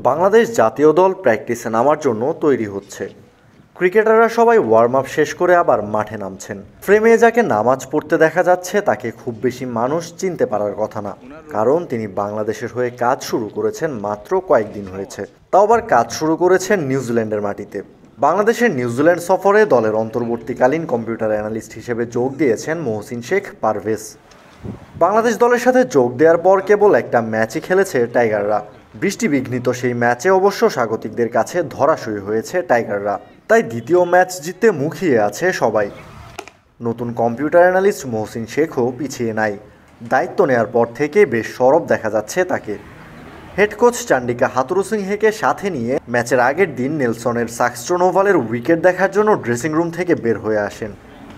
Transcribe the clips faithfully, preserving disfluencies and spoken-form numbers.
বাংলাদেশ জাতীয় দল প্র্যাকটিসে নামার জন্য তৈরি হচ্ছে। ক্রিকেটাররা সবাই ওয়ার্ম আপ শেষ করে আবার মাঠে নামছেন। ফ্রেমে যাকে নামাজ পড়তে দেখা যাচ্ছে তাকে খুব বেশি মানুষ চিনতে পারার কথা না, কারণ তিনি বাংলাদেশের হয়ে কাজ শুরু করেছেন মাত্র কয়েকদিন হয়েছে, তাও আবার কাজ শুরু করেছেন নিউজিল্যান্ডের মাটিতে। বাংলাদেশের নিউজিল্যান্ড সফরে দলের অন্তর্বর্তীকালীন কম্পিউটার অ্যানালিস্ট হিসেবে যোগ দিয়েছেন মহসিন শেখ পারভেজ। বাংলাদেশ দলের সাথে যোগ দেওয়ার পর কেবল একটা ম্যাচই খেলেছে টাইগাররা। বৃষ্টিবিঘ্নিত সেই ম্যাচে অবশ্য স্বাগতিকদের কাছে ধরাশয়ী হয়েছে টাইগাররা, তাই দ্বিতীয় ম্যাচ জিততে মুখিয়ে আছে সবাই। নতুন কম্পিউটার অ্যানালিস্ট মহসিন শেখও পিছিয়ে নাই। দায়িত্ব নেওয়ার পর থেকে বেশ সরব দেখা যাচ্ছে তাকে। হেড কোচ চান্ডিকা হাথুরুসিংহেকে সাথে নিয়ে ম্যাচের আগের দিন নেলসনের সাক্সট্রোন ওভালের উইকেট দেখার জন্য ড্রেসিং রুম থেকে বের হয়ে আসেন।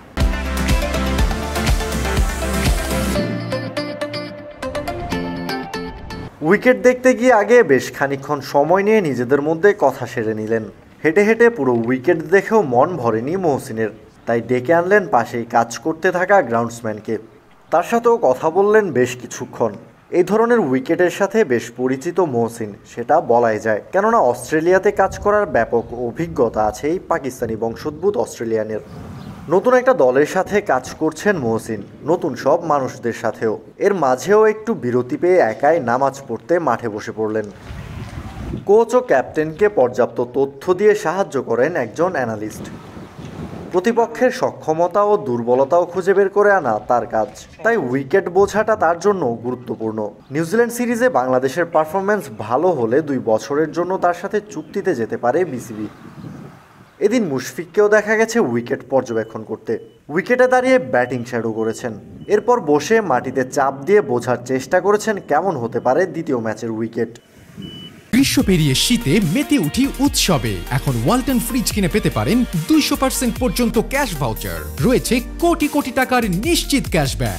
উইকেট দেখতে গিয়ে আগে বেশ খানিকক্ষণ সময় নিয়ে নিজেদের মধ্যে কথা সেরে নিলেন। হেঁটে হেঁটে পুরো উইকেট দেখেও মন ভরেনি মহসিনের, তাই ডেকে আনলেন পাশেই কাজ করতে থাকা গ্রাউন্ডসম্যানকে। তার সাথেও কথা বললেন বেশ কিছুক্ষণ। এই ধরনের উইকেটের সাথে বেশ পরিচিত মহসিন, সেটা বলাই যায়, কেননা অস্ট্রেলিয়াতে কাজ করার ব্যাপক অভিজ্ঞতা আছে এই পাকিস্তানি বংশোদ্ভূত অস্ট্রেলিয়ানের। নতুন একটা দলের সাথে কাজ করছেন মহসিন, নতুন সব মানুষদের সাথেও। এর মাঝেও একটু বিরতি পেয়ে একাই নামাজ পড়তে মাঠে বসে পড়লেন। কোচ ও ক্যাপ্টেনকে পর্যাপ্ত তথ্য দিয়ে সাহায্য করেন একজন অ্যানালিস্ট। প্রতিপক্ষের সক্ষমতা ও দুর্বলতাও খুঁজে বের করে আনা তার কাজ, তাই উইকেট বোঝাটা তার জন্য গুরুত্বপূর্ণ। নিউজিল্যান্ড সিরিজে বাংলাদেশের পারফরম্যান্স ভালো হলে দুই বছরের জন্য তার সাথে চুক্তিতে যেতে পারে বিসিবি। এদিন মুশফিককেও দেখা গেছে উইকেট পর্যবেক্ষণ করতে। উইকেটে দাঁড়িয়ে ব্যাটিং শ্যাডো করেছেন, এরপর বসে মাটিতে চাপ দিয়ে বোঝার চেষ্টা করেছেন কেমন হতে পারে দ্বিতীয় ম্যাচের উইকেট। গ্রীষ্ম পেরিয়ে শীতে মেতে উঠি উৎসবে। এখন ওয়ালটন ফ্রিজ কিনে পেতে পারেন দুইশো পার্সেন্ট পর্যন্ত ক্যাশ ভাউচার, রয়েছে কোটি কোটি টাকার নিশ্চিত ক্যাশব্যাক।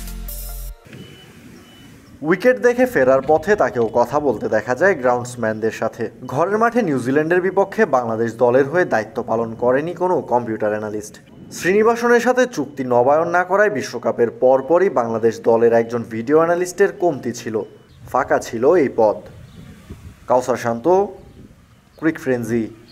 উইকেট দেখে ফেরার পথে তাকেও কথা বলতে দেখা যায় গ্রাউন্ডসম্যানদের সাথে। ঘরের মাঠে নিউজিল্যান্ডের বিপক্ষে বাংলাদেশ দলের হয়ে দায়িত্ব পালন করেনি কোনো কম্পিউটার অ্যানালিস্ট। শ্রীনিবাসনের সাথে চুক্তি নবায়ন না করায় বিশ্বকাপের পরপরই বাংলাদেশ দলের একজন ভিডিও অ্যানালিস্টের কমতি ছিল, ফাঁকা ছিল এই পদ। কাউসার শান্ত, ক্রিকফ্রেঞ্জি।